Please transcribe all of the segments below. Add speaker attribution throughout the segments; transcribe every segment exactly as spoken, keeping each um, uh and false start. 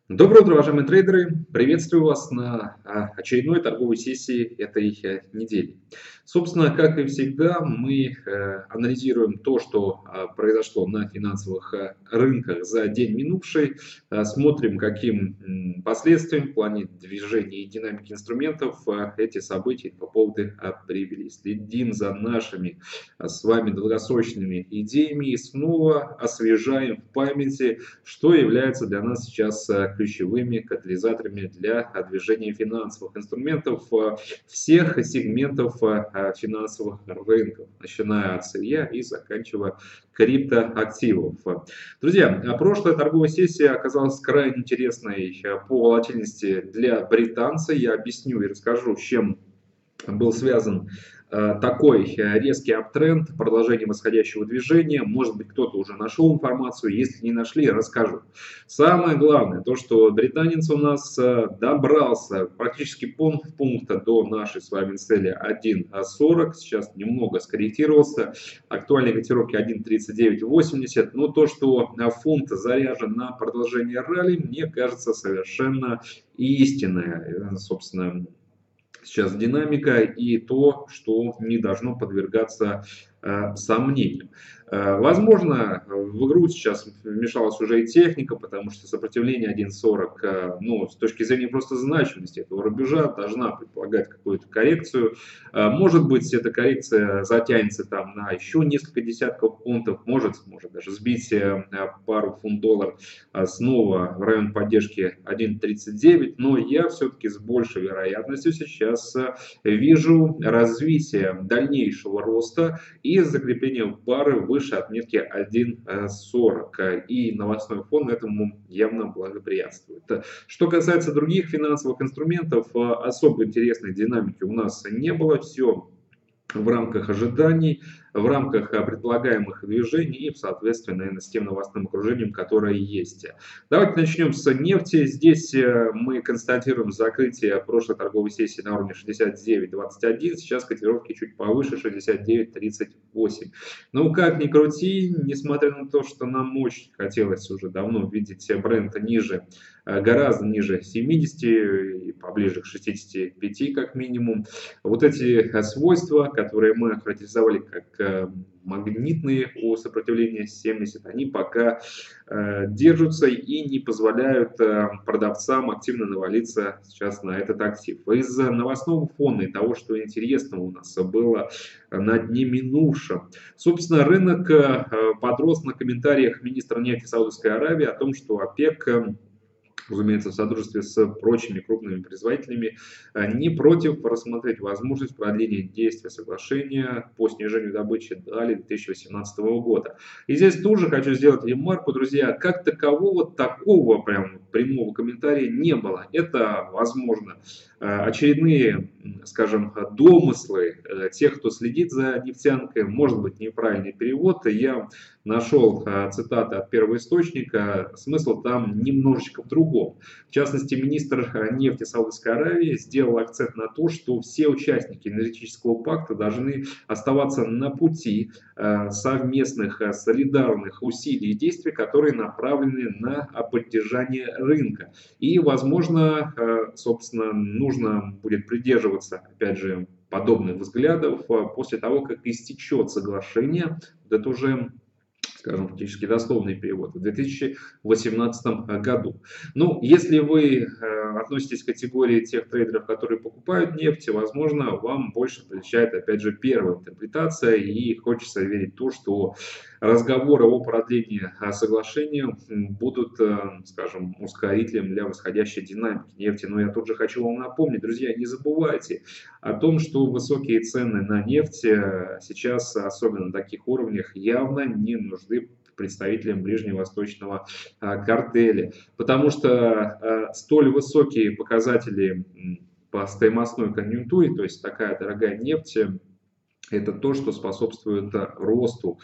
Speaker 1: Доброе утро, уважаемые трейдеры! Приветствую вас на а, очередной торговой сессии этой э, недели. Собственно, как и всегда, мы э, анализируем то, что а, произошло на финансовых а, рынках за день минувший, а, смотрим, каким м, последствиям в плане движения и динамики инструментов а, эти события по поводу а, привели. Следим за нашими а, с вами долгосрочными идеями и снова освежаем в памяти, что является для нас сейчас э, ключевыми катализаторами для э, движения финансовых инструментов э, всех сегментов э, э, финансовых рынков, начиная от сырья и заканчивая криптоактивов. Друзья, э, прошлая торговая сессия оказалась крайне интересной э, по волатильности для британца. Я объясню и расскажу, с чем был связан э, такой э, резкий аптренд, продолжение восходящего движения. Может быть, кто-то уже нашел информацию. Если не нашли, расскажу. Самое главное, то, что британец у нас э, добрался практически полпункта до нашей с вами цели один сорок. Сейчас немного скорректировался. Актуальные котировки один тридцать девять восемьдесят. Но то, что э, фунт заряжен на продолжение ралли, мне кажется совершенно истинное. Э, Собственно, сейчас динамика и то, что не должно подвергаться э, сомнению. Э, возможно, в игру сейчас вмешалась уже и техника, потому что сопротивление один сорок, э, ну, с точки зрения просто значимости этого рубежа, должна предполагать какую-то коррекцию. Э, может быть, эта коррекция затянется там на еще несколько десятков пунктов, может, может даже сбить э, пару фунт-доллар э, снова в район поддержки один тридцать девять, но я все-таки с большей вероятностью сейчас э, вижу развитие дальнейшего роста и закрепление пары выше отметки один сорок. И новостной фон этому явно благоприятствует. Что касается других финансовых инструментов, особо интересной динамики у нас не было. Все в рамках ожиданий, в рамках предполагаемых движений и, соответственно, наверное, с тем новостным окружением, которое есть. Давайте начнем с нефти. Здесь мы констатируем закрытие прошлой торговой сессии на уровне шестьдесят девять двадцать один. Сейчас котировки чуть повыше шестьдесят девять тридцать восемь. Ну, как ни крути, несмотря на то, что нам очень хотелось уже давно видеть бренд ниже, гораздо ниже семидесяти и поближе к шестидесяти пяти как минимум. Вот эти свойства, которые мы охарактеризовали как магнитные о сопротивлении семьдесят, они пока э, держатся и не позволяют э, продавцам активно навалиться сейчас на этот актив. Из-за новостного фона и того, что интересного у нас было на дне минувшем, собственно, рынок э, подрос на комментариях министра нефти Саудовской Аравии о том, что ОПЕК, разумеется, в содружестве с прочими крупными производителями, не против рассмотреть возможность продления действия соглашения по снижению добычи до две тысячи восемнадцатого года. И здесь тоже хочу сделать ремарку, друзья, как такового такого прям прямого комментария не было. Это, возможно, очередные, скажем, домыслы тех, кто следит за нефтянкой, может быть, неправильный перевод. Я нашел цитаты от первоисточника, смысл там немножечко в другом. В частности, министр нефти Саудовской Аравии сделал акцент на то, что все участники энергетического пакта должны оставаться на пути совместных солидарных усилий и действий, которые направлены на поддержание рынка. И, возможно, собственно, нужно будет придерживаться, опять же, подобных взглядов после того, как истечет соглашение. Это уже, скажем, фактически дословный перевод, в две тысячи восемнадцатом году. Ну, если вы э, относитесь к категории тех трейдеров, которые покупают нефть, возможно, вам больше отличает, опять же, первая интерпретация, и хочется верить в то, что разговоры о продлении соглашения будут, э, скажем, ускорителем для восходящей динамики нефти. Но я тут же хочу вам напомнить, друзья, не забывайте о том, что высокие цены на нефть сейчас, особенно на таких уровнях, явно не нужны представителям ближневосточного а, картеля, потому что а, столь высокие показатели по стоимостной конъюнктуре, то есть такая дорогая нефть, это то, что способствует росту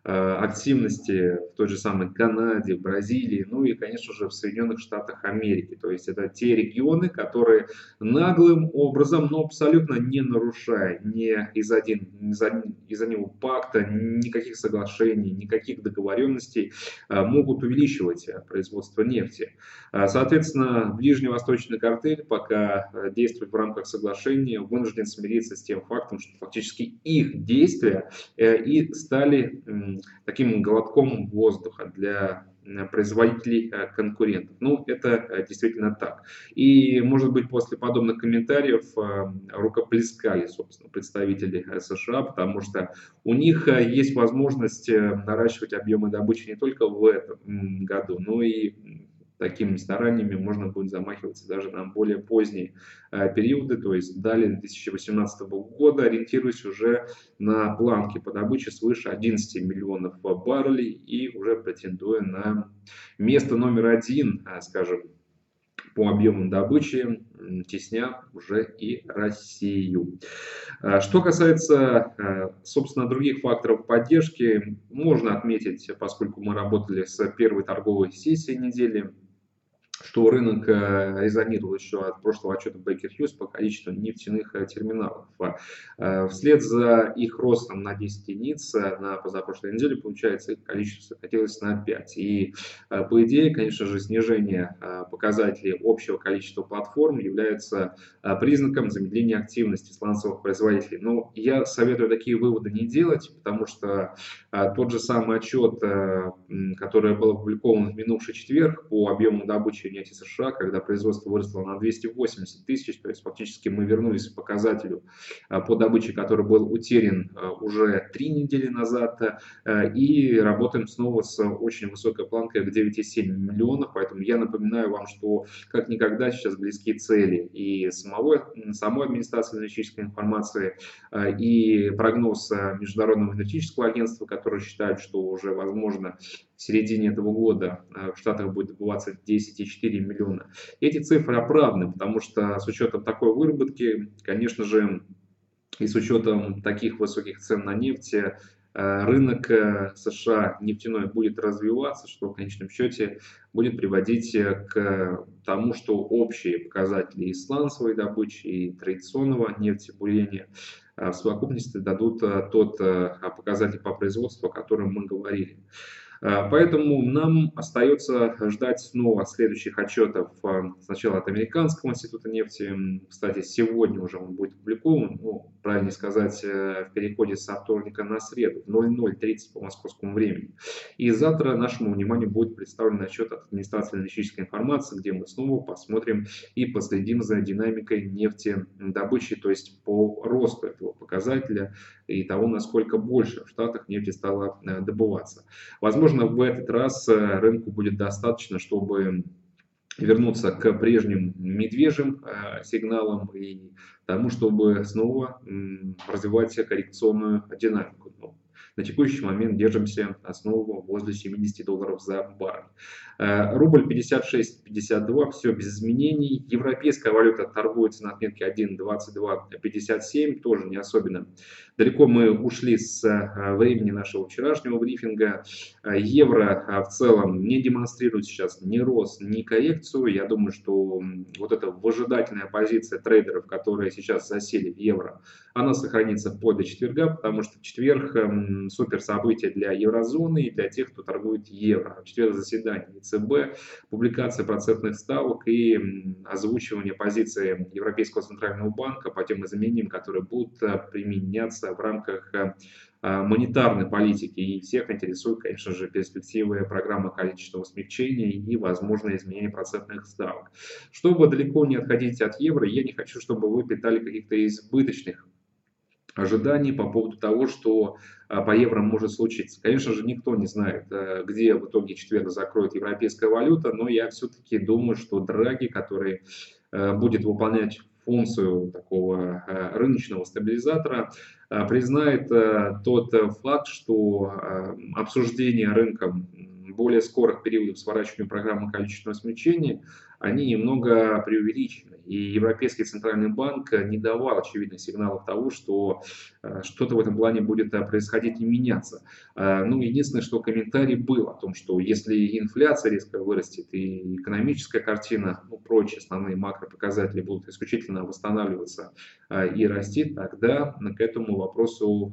Speaker 1: активности в той же самой Канаде, в Бразилии, ну и, конечно же, в Соединенных Штатах Америки. То есть это те регионы, которые наглым образом, но абсолютно не нарушая ни из один, из-за из него пакта, никаких соглашений, никаких договоренностей, могут увеличивать производство нефти. Соответственно, ближневосточный картель пока действует в рамках соглашения, вынужден смириться с тем фактом, что фактически их действия и стали таким глотком воздуха для производителей конкурентов. Ну, это действительно так. И, может быть, после подобных комментариев рукоплескали, собственно, представители США, потому что у них есть возможность наращивать объемы добычи не только в этом году, но и такими стараниями можно будет замахиваться даже на более поздние э, периоды, то есть далее две тысячи восемнадцатого года, ориентируясь уже на планки по добыче свыше одиннадцати миллионов баррелей и уже претендуя на место номер один, э, скажем, по объемам добычи, тесня уже и Россию. Что касается, собственно, других факторов поддержки, можно отметить, поскольку мы работали с первой торговой сессией недели, что рынок резонировал еще от прошлого отчета Baker Hughes по количеству нефтяных терминалов. Вслед за их ростом на десять единиц на позапрошлой неделе, получается, их количество сократилось на пять. И, по идее, конечно же, снижение показателей общего количества платформ является признаком замедления активности сланцевых производителей. Но я советую такие выводы не делать, потому что тот же самый отчет, который был опубликован в минувший четверг по объему добычи нефти США, когда производство выросло на двести восемьдесят тысяч, то есть фактически мы вернулись к показателю по добыче, который был утерян уже три недели назад, и работаем снова с очень высокой планкой в девять и семь миллионов, поэтому я напоминаю вам, что как никогда сейчас близки цели и самого, самой администрации энергетической информации, и прогноз Международного энергетического агентства, которое считает, что уже возможно в середине этого года в Штатах будет добываться десять и четыре миллиона. Эти цифры оправданы, потому что с учетом такой выработки, конечно же, и с учетом таких высоких цен на нефть, рынок США нефтяной будет развиваться, что в конечном счете будет приводить к тому, что общие показатели и сланцевой добычи, и традиционного нефтебурения в совокупности дадут тот показатель по производству, о котором мы говорили. Поэтому нам остается ждать снова следующих отчетов сначала от Американского института нефти. Кстати, сегодня уже он будет опубликован, ну, правильно сказать, в переходе со вторника на среду в ноль ноль тридцать по московскому времени. И завтра нашему вниманию будет представлен отчет от администрации энергетической информации, где мы снова посмотрим и последим за динамикой нефтедобычи, то есть по росту этого показателя и того, насколько больше в Штатах нефти стало добываться. Возможно, в этот раз рынку будет достаточно, чтобы вернуться к прежним медвежьим сигналам и тому, чтобы снова развивать коррекционную динамику. На текущий момент держимся снова возле семидесяти долларов за баррель. Рубль пятьдесят шесть пятьдесят два, все без изменений. Европейская валюта торгуется на отметке один двадцать два пятьдесят семь, тоже не особенно далеко мы ушли с времени нашего вчерашнего брифинга. Евро в целом не демонстрирует сейчас ни рост, ни коррекцию. Я думаю, что вот эта выжидательная позиция трейдеров, которые сейчас засели в евро, она сохранится вплоть до четверга, потому что в четверг супер событие для еврозоны и для тех, кто торгует евро. В четверг заседание ЕЦБ, публикация процентных ставок и озвучивание позиции Европейского центрального банка по тем изменениям, которые будут применяться в рамках монетарной политики. И всех интересует, конечно же, перспективы программы количественного смягчения и возможное изменение процентных ставок. Чтобы далеко не отходить от евро, я не хочу, чтобы вы питали каких-то избыточных ожиданий по поводу того, что по евро может случиться. Конечно же, никто не знает, где в итоге четверг закроет европейская валюта, но я все-таки думаю, что Драги, который будет выполнять функцию такого рыночного стабилизатора, признает тот факт, что обсуждение рынком более скорых периодов сворачивания программы количественного смягчения, они немного преувеличены. И Европейский центральный банк не давал очевидных сигналов того, что что-то в этом плане будет происходить и меняться. Ну, единственное, что комментарий был о том, что если инфляция резко вырастет и экономическая картина, ну, прочие основные макропоказатели будут исключительно восстанавливаться и расти, тогда к этому вопросу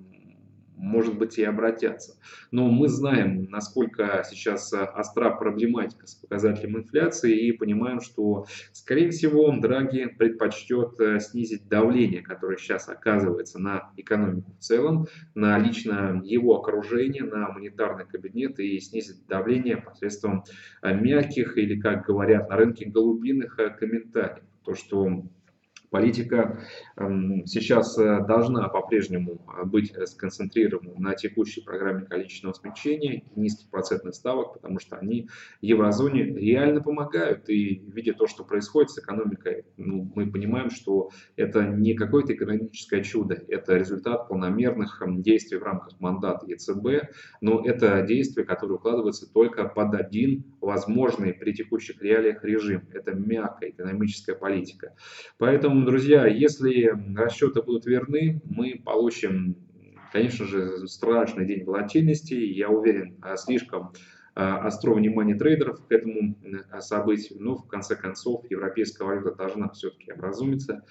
Speaker 1: может быть и обратятся. Но мы знаем, насколько сейчас остра проблематика с показателем инфляции и понимаем, что, скорее всего, Драги предпочтет снизить давление, которое сейчас оказывается на экономику в целом, на лично его окружение, на монетарный кабинет и снизить давление посредством мягких или, как говорят на рынке, голубиных комментариев. То, что политика сейчас должна по-прежнему быть сконцентрирована на текущей программе количественного смягчения, низких процентных ставок, потому что они еврозоне реально помогают. И видя то, что происходит с экономикой, ну, мы понимаем, что это не какое-то экономическое чудо, это результат планомерных действий в рамках мандата ЕЦБ, но это действия, которые укладываются только под один возможный при текущих реалиях режим. Это мягкая экономическая политика. Поэтому, друзья, если расчеты будут верны, мы получим, конечно же, страшный день волатильности. Я уверен, слишком остро внимание трейдеров к этому событию, но в конце концов европейская валюта должна все-таки образумиться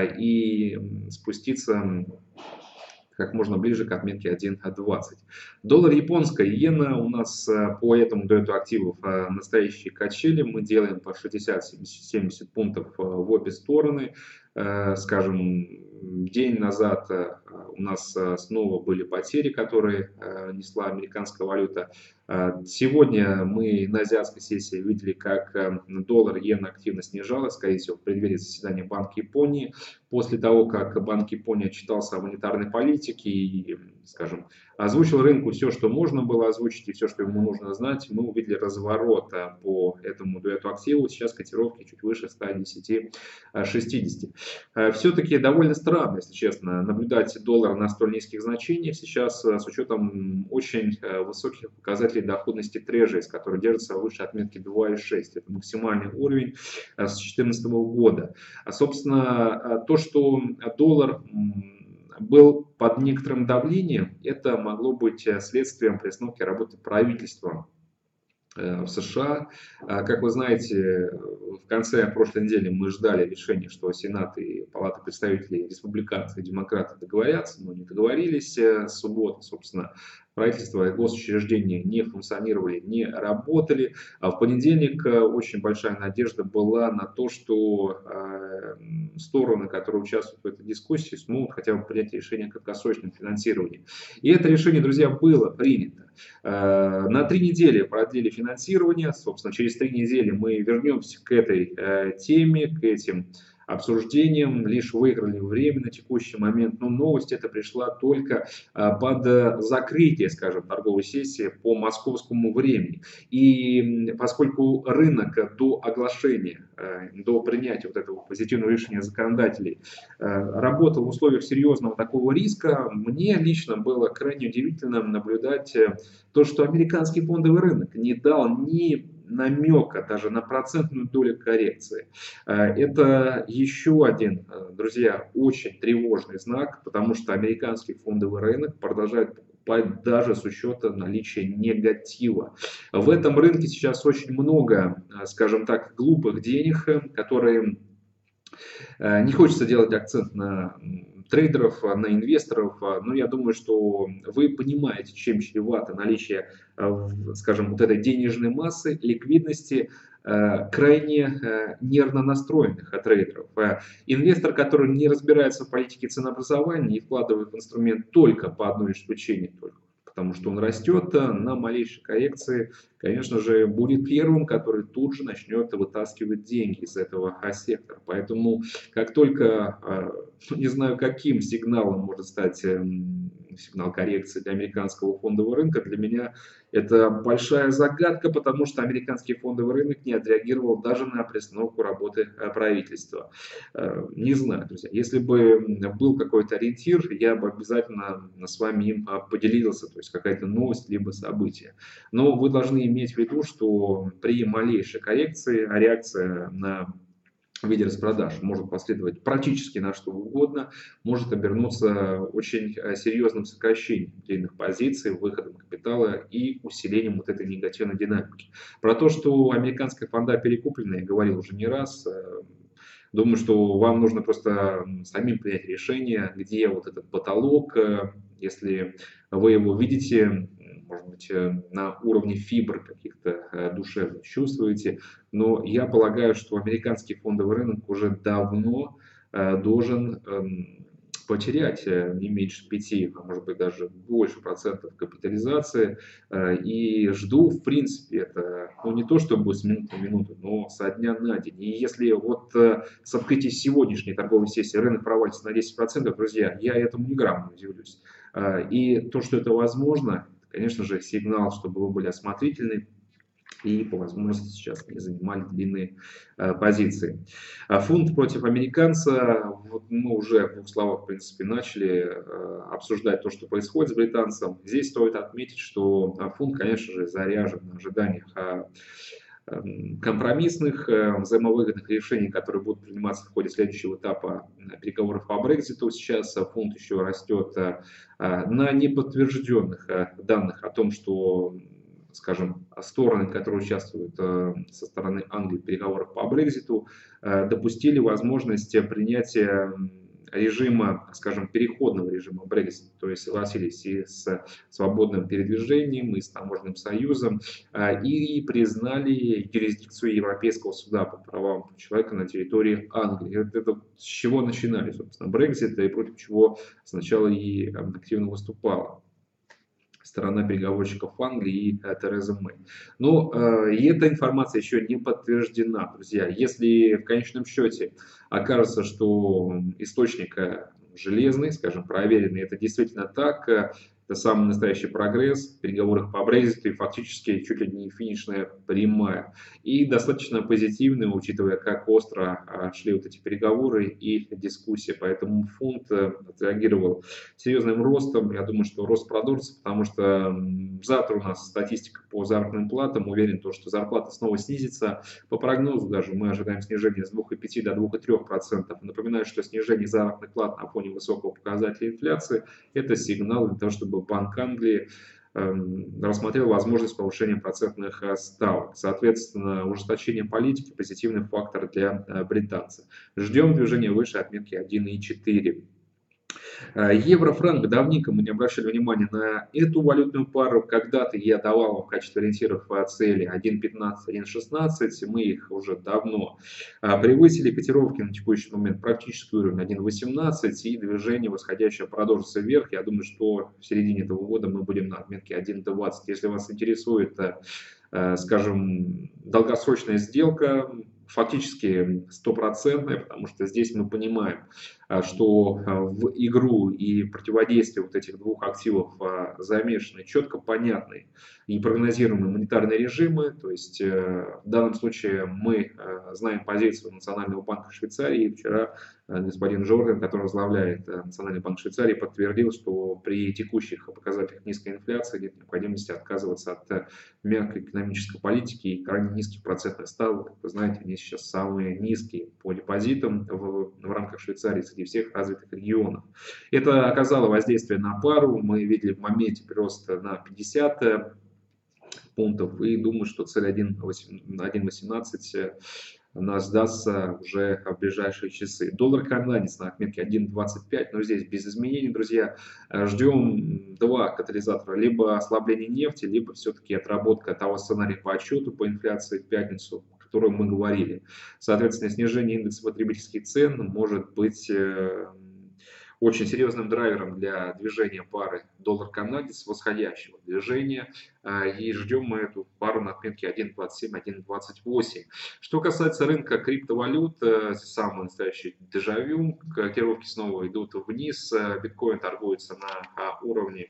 Speaker 1: и спуститься как можно ближе к отметке один двадцать. Доллар, японская иена у нас по этому дуэту активов настоящие качели. Мы делаем по шестьдесят-семьдесят пунктов в обе стороны. Скажем, день назад у нас снова были потери, которые несла американская валюта. Сегодня мы на азиатской сессии видели, как доллар, иена активно снижалась, скорее всего, в преддверии заседания Банка Японии. После того, как Банк Японии отчитался о монетарной политике и, скажем, озвучил рынку все, что можно было озвучить и все, что ему нужно знать, мы увидели разворот по этому дуэту активов. Сейчас котировки чуть выше ста десяти — шестидесяти. Все-таки довольно странно, если честно, наблюдать доллар на столь низких значениях сейчас с учетом очень высоких показателей доходности трежерис, который держится выше отметки два и шесть. Это максимальный уровень с две тысячи четырнадцатого года. А, собственно, то, что доллар был под некоторым давлением, это могло быть следствием приостановки работы правительства в США. Как вы знаете, в конце прошлой недели мы ждали решения, что Сенат и Палата представителей республиканцы и демократы договорятся, но не договорились. С субботы, собственно, правительство и госучреждения не функционировали, не работали. А в понедельник очень большая надежда была на то, что э, стороны, которые участвуют в этой дискуссии, смогут хотя бы принять решение о краткосрочном финансировании. И это решение, друзья, было принято. Э, на три недели продлили финансирование. Собственно, через три недели мы вернемся к этой э, теме, к этим обсуждением, лишь выиграли время на текущий момент, но новость эта пришла только под закрытие, скажем, торговой сессии по московскому времени. И поскольку рынок до оглашения, до принятия вот этого позитивного решения законодателей работал в условиях серьезного такого риска, мне лично было крайне удивительно наблюдать то, что американский фондовый рынок не дал ни намека даже на процентную долю коррекции. Это еще один, друзья, очень тревожный знак, потому что американский фондовый рынок продолжает покупать даже с учетом наличия негатива. В этом рынке сейчас очень много, скажем так, глупых денег, которые не хочется делать акцент на трейдеров, на инвесторов, но я думаю, что вы понимаете, чем чревато наличие, скажем, вот этой денежной массы, ликвидности, крайне нервно настроенных трейдеров. Инвестор, который не разбирается в политике ценообразования и вкладывает в инструмент только по одной лишь причине, только потому что он растет, на малейшей коррекции, конечно же, будет первым, который тут же начнет вытаскивать деньги из этого сектора. Поэтому, как только, не знаю, каким сигналом может стать сигнал коррекции для американского фондового рынка, для меня это большая загадка, потому что американский фондовый рынок не отреагировал даже на приостановку работы правительства. Не знаю, друзья, если бы был какой-то ориентир, я бы обязательно с вами им поделился, то есть какая-то новость либо событие. Но вы должны иметь в виду, что при малейшей коррекции, а реакция на в виде распродаж может последовать практически на что угодно, может обернуться очень э, серьезным сокращением длинных позиций, выходом капитала и усилением вот этой негативной динамики. Про то, что американская фонда перекуплена, я говорил уже не раз. э, Думаю, что вам нужно просто самим принять решение, где вот этот потолок, э, если вы его видите, может быть, э, на уровне фибр каких-то э, душевных чувствуете, но я полагаю, что американский фондовый рынок уже давно э, должен эм, потерять э, не меньше пяти, а может быть даже больше процентов капитализации. Э, И жду, в принципе, это ну, не то чтобы с минуты на минуту, но со дня на день. И если вот э, с открытия сегодняшней торговой сессии рынок провалится на десять процентов, друзья, я этому ни грамма не удивлюсь. Э, И то, что это возможно, конечно же, сигнал, чтобы вы были осмотрительны и по возможности сейчас не занимали длинные э, позиции. А фунт против американца, вот мы уже в двух словах, в принципе, начали э, обсуждать то, что происходит с британцем. Здесь стоит отметить, что а, фунт, конечно же, заряжен на ожиданиях а, эм, компромиссных, э, взаимовыгодных решений, которые будут приниматься в ходе следующего этапа э, переговоров по Брекситу. Сейчас э, фунт еще растет э, э, на неподтвержденных э, данных о том, что, скажем, стороны, которые участвуют э, со стороны Англии в переговорах по Брекситу, э, допустили возможность принятия режима, скажем, переходного режима Brexit, то есть согласились и с свободным передвижением, и с таможенным союзом, э, и признали юрисдикцию Европейского суда по правам человека на территории Англии. Это, это с чего начинали, собственно, Brexit, и против чего сначала и э, активно выступала сторона переговорщиков Англии и э, Терезы Мэй. Но э, и эта информация еще не подтверждена, друзья. Если в конечном счете окажется, что источник э, железный, скажем, проверенный, это действительно так, э, это самый настоящий прогресс в переговорах по Брекситу и фактически чуть ли не финишная прямая. И достаточно позитивный, учитывая, как остро э, шли вот эти переговоры и дискуссии. Поэтому фунт э, отреагировал серьезным ростом. Я думаю, что рост продолжится, потому что м, завтра у нас статистика по заработным платам. Уверен, то, что зарплата снова снизится. По прогнозу даже мы ожидаем снижения с двух и пяти до двух и трёх процентов. Напоминаю, что снижение заработных плат на фоне высокого показателя инфляции – это сигнал для того, чтобы Банк Англии эм, рассмотрел возможность повышения процентных э, ставок. Соответственно, ужесточение политики – позитивный фактор для э, британцев. Ждем движения выше отметки один и четыре. Евро-франк, давненько мы не обращали внимания на эту валютную пару. Когда-то я давал вам в качестве ориентиров цели один пятнадцать, один шестнадцать. Мы их уже давно а, превысили. Котировки на текущий момент практически уровень один восемнадцать. И движение восходящее продолжится вверх. Я думаю, что в середине этого года мы будем на отметке один двадцать. Если вас интересует, э, скажем, долгосрочная сделка, фактически стопроцентная, потому что здесь мы понимаем, что в игру и противодействие вот этих двух активов замешаны четко понятные и прогнозируемые монетарные режимы. То есть в данном случае мы знаем позицию Национального банка Швейцарии. Вчера господин Джордан, который возглавляет Национальный банк Швейцарии, подтвердил, что при текущих показателях низкой инфляции нет необходимости отказываться от мягкой экономической политики и крайне низких процентных ставок. Как вы знаете, они сейчас самые низкие по депозитам в, в рамках Швейцарии среди всех развитых регионов. Это оказало воздействие на пару. Мы видели в моменте прирост на пятьдесят пунктов и думаю, что цель один восемнадцать нас сдастся уже в ближайшие часы. Доллар канадец на отметке один двадцать пять, но здесь без изменений, друзья. Ждем два катализатора: либо ослабление нефти, либо все-таки отработка того сценария по отчету по инфляции в пятницу, о котором мы говорили. Соответственно, снижение индекса потребительских цен может быть очень серьезным драйвером для движения пары доллар-канадец, восходящего движения. И ждем мы эту пару на отметке один двадцать семь, один двадцать восемь. Что касается рынка криптовалют, самый настоящий дежавю. Котировки снова идут вниз. Биткоин торгуется на уровне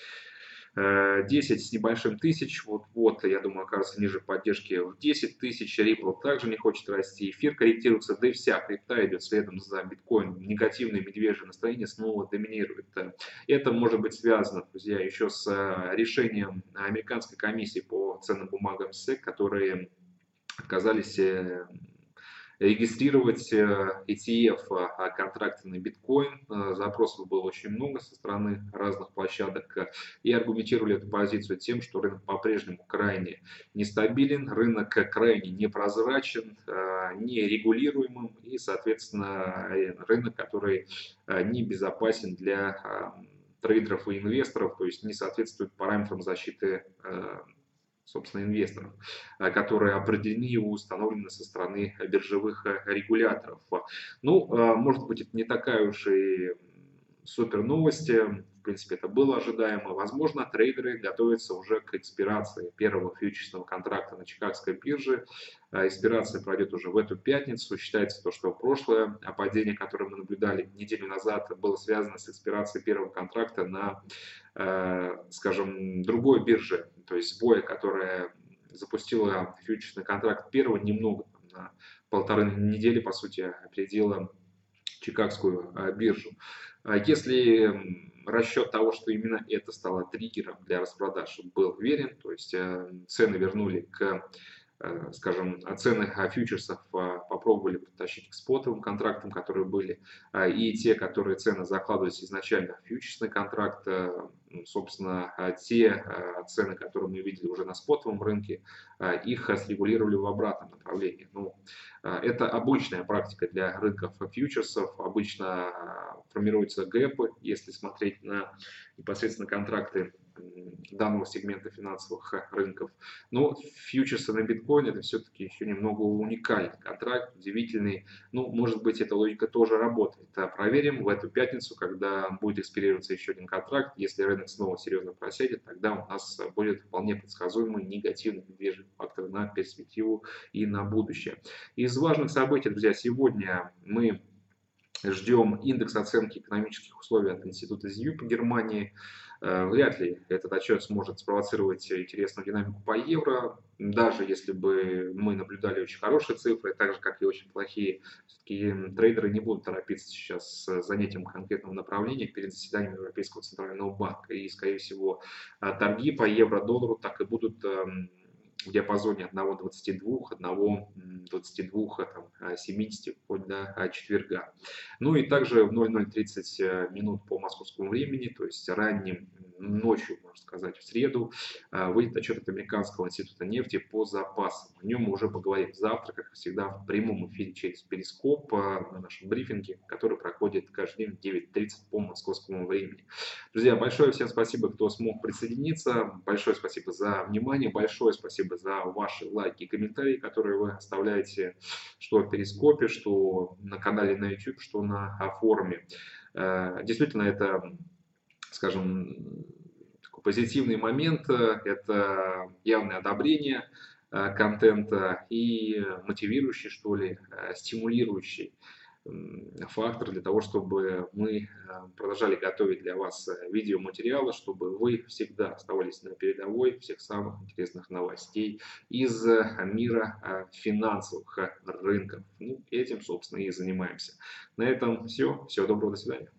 Speaker 1: десять с небольшим тысяч, вот-вот, я думаю, окажется ниже поддержки в десять тысяч. Ripple также не хочет расти, эфир корректируется, да и вся крипта идет следом за биткоином. Негативное медвежье настроение снова доминирует. Это может быть связано, друзья, еще с решением американской комиссии по ценным бумагам эс и си, которые отказались регистрировать э, и ти эф э, контракты на биткоин. Э, Запросов было очень много со стороны разных площадок э, и аргументировали эту позицию тем, что рынок по-прежнему крайне нестабилен, рынок крайне непрозрачен, э, нерегулируемым и, соответственно, э, рынок, который э, небезопасен для э, трейдеров и инвесторов, то есть не соответствует параметрам защиты э, собственно, инвесторов, э, которые определены и установлены со стороны биржевых э, регуляторов. Ну, э, может быть, это не такая уж и супер новости, в принципе, это было ожидаемо. Возможно, трейдеры готовятся уже к экспирации первого фьючерсного контракта на Чикагской бирже. Э, Экспирация пройдет уже в эту пятницу. Считается то, что прошлое падение, которое мы наблюдали неделю назад, было связано с экспирацией первого контракта на, э, скажем, другой бирже. То есть боя, которая запустила фьючерсный контракт первого немного, на полторы недели, по сути, опередила Чикагскую э, биржу. А Если расчет того, что именно это стало триггером для распродаж, был верен, то есть э, цены вернули к, э, скажем, цены э, фьючерсов э, попробовали подтащить к спотовым контрактам, которые были, э, и те, которые цены закладывались изначально в фьючерсный контракт, э, ну, собственно, э, те э, цены, которые мы видели уже на спотовом рынке, э, их э, срегулировали в обратном направлении. Ну, э, это обычная практика для рынков фьючерсов. Обычно э, формируются гэпы, если смотреть на непосредственно контракты данного сегмента финансовых рынков. Но фьючерсы на биткоин это все-таки еще немного уникальный контракт, удивительный. Ну, может быть, эта логика тоже работает. А проверим в эту пятницу, когда будет экспирироваться еще один контракт. Если рынок снова серьезно просядет, тогда у нас будет вполне предсказуемый негативный медвежий фактор на перспективу и на будущее. Из важных событий, друзья, сегодня мы ждем индекс оценки экономических условий от института зет ю по Германии. Э, Вряд ли этот отчет сможет спровоцировать интересную динамику по евро, даже если бы мы наблюдали очень хорошие цифры, так же, как и очень плохие. Все-таки трейдеры не будут торопиться сейчас с занятием конкретного направления перед заседанием Европейского центрального банка. И, скорее всего, э, торги по евро-доллару так и будут эм, в диапазоне одного двадцати двух, одного двадцати двух, там, семидесяти вплоть до а, четверга. Ну и также в ноль ноль тридцать минут по московскому времени, то есть ранним ночью, можно сказать, в среду, а, выйдет отчет от Американского института нефти по запасам. О нем мы уже поговорим завтра, как всегда, в прямом эфире через Перископ а, на нашем брифинге, который проходит каждый день в девять тридцать по московскому времени. Друзья, большое всем спасибо, кто смог присоединиться. Большое спасибо за внимание, большое спасибо за ваши лайки и комментарии, которые вы оставляете что в Перископе, что на канале на YouTube, что на форуме. Действительно, это, скажем, такой позитивный момент, это явное одобрение контента и мотивирующий, что ли, стимулирующий фактор для того, чтобы мы продолжали готовить для вас видеоматериалы, чтобы вы всегда оставались на передовой всех самых интересных новостей из мира финансовых рынков. Ну, этим, собственно, и занимаемся. На этом все. Всего доброго, до свидания.